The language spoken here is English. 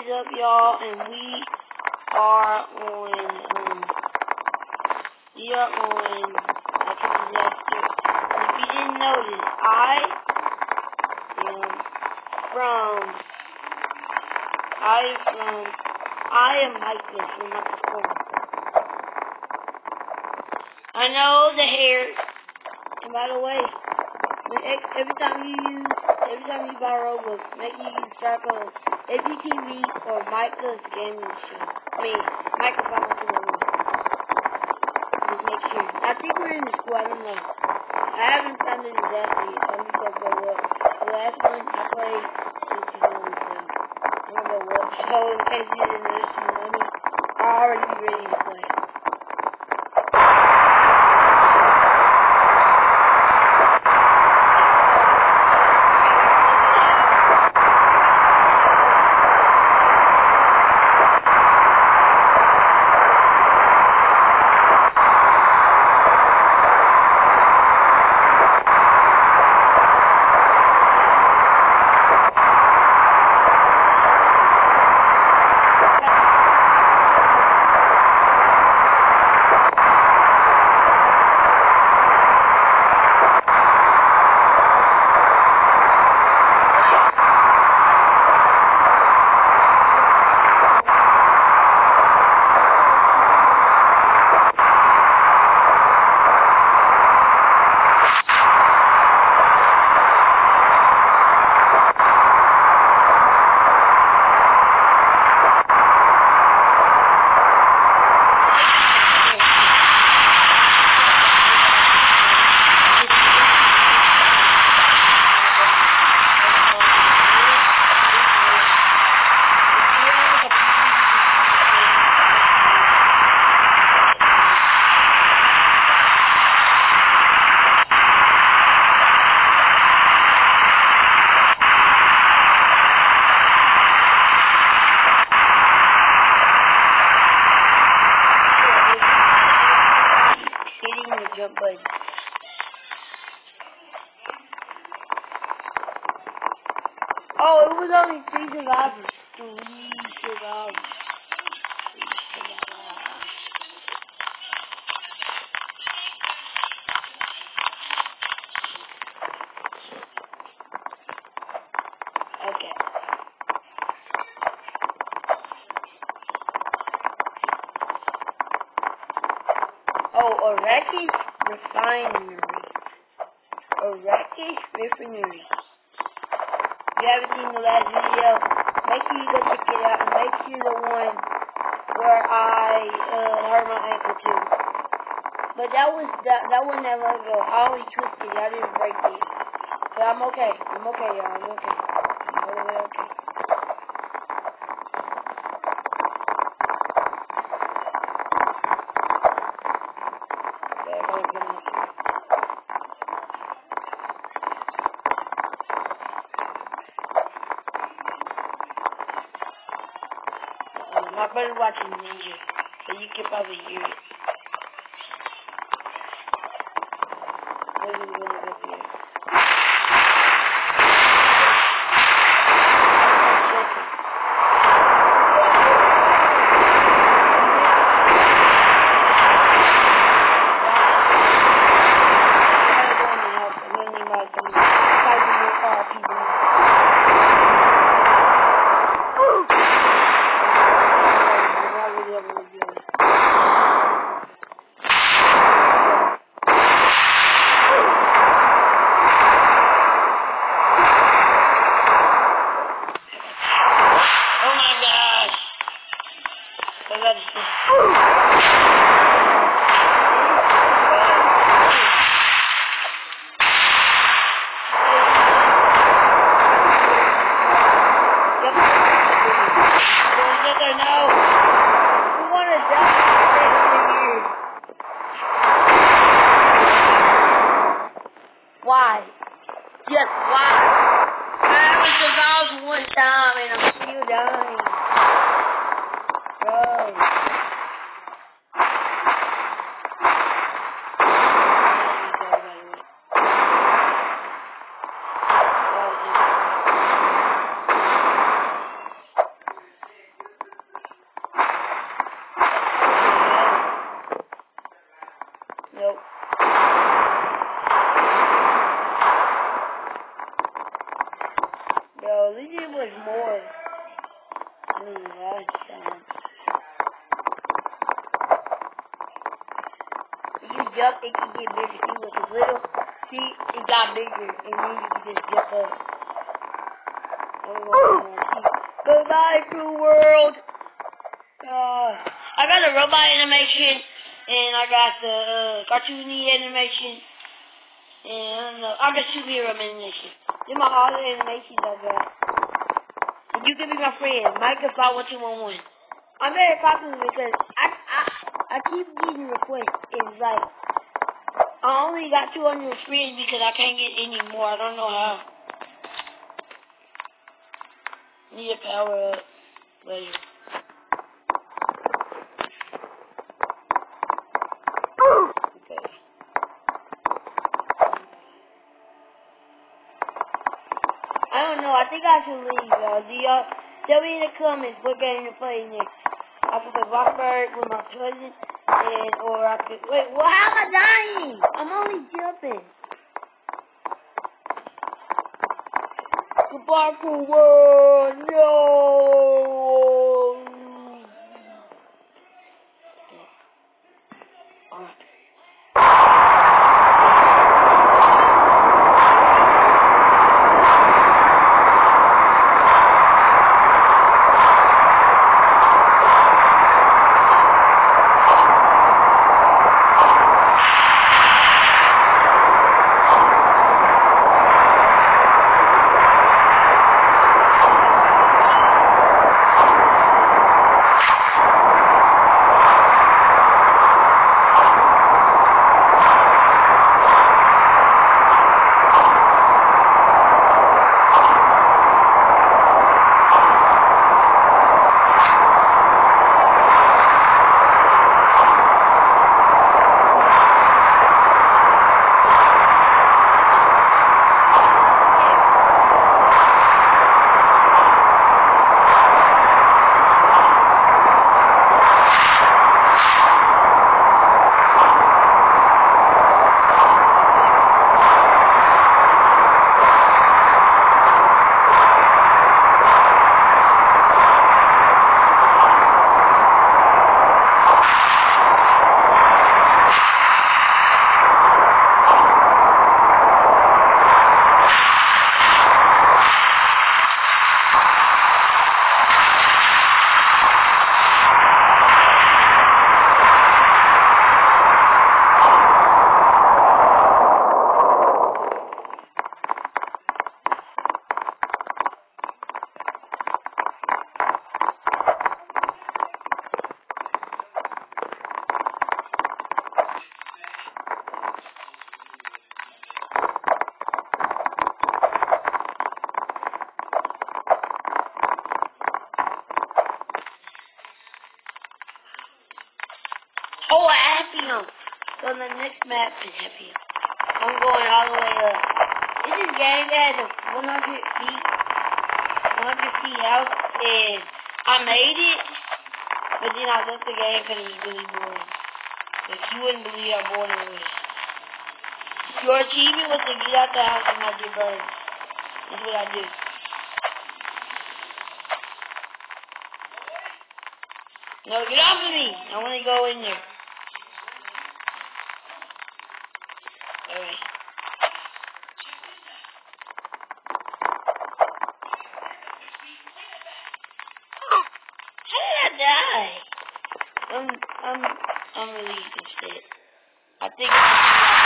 up, y'all? And we are on, Natural Disaster. And if you didn't notice, I am Michael from Michael's Corner. I know the hairs, and by the way, every time you buy Robux, make sure you use star code APTV or Michael's Gaming Show. Michael 521. Just make sure. I think we're in the school, I don't know. I haven't found the disaster yet, so I'm just gonna go up. The last one I played, which is only so I'm gonna go up. So in case you didn't notice some money, I'll already be ready to play. Jump button. Oh, it was only 3 survivors. 3 survivors. Okay. Oh, Araki's Refinery. Araki's Refinery. If you haven't seen the last video, make sure you go check it out, and make sure the one where I hurt my ankle too. But that wasn't that long ago. I only twisted it. I didn't break it. But I'm okay. I'm okay, y'all. I'm okay. I'm totally okay. My brother watching Ninja, so you can probably hear it. Maybe we're gonna go here. Why? Yes, why? I was survived one time and I'm still dying. Bro. Ooh, that's if you jump, it can get bigger. See, with the little, see, it got bigger, and then you can just jump up. Goodbye, cruel world. I got the robot animation, and I got the cartoony animation, and I got superhero animation. These are all the animations I got. And you can be my friend, Micah51211. I'm very popular because I keep getting requests. It's like I only got 200 friends because I can't get any more. I don't know how. Need a power up later. Okay. I don't know. I think I should leave, y'all. Do y'all tell me in the comments what game to play next? I could play Rockbird with my cousin, or I could wait. Well, how am I dying? I'm only jumping. Goodbye, cool world. No. Oh, Appium. So the next map is Appium. I'm going all the way up. This is game that has a 100 feet house, and I made it, but then I left the game because it was really boring. Like, you wouldn't believe how boring it was. Your achievement was to get out the house and not get burned. That's what I do. No, get off of me. I want to go in there. Alright. How did I die? I'm really interested. I think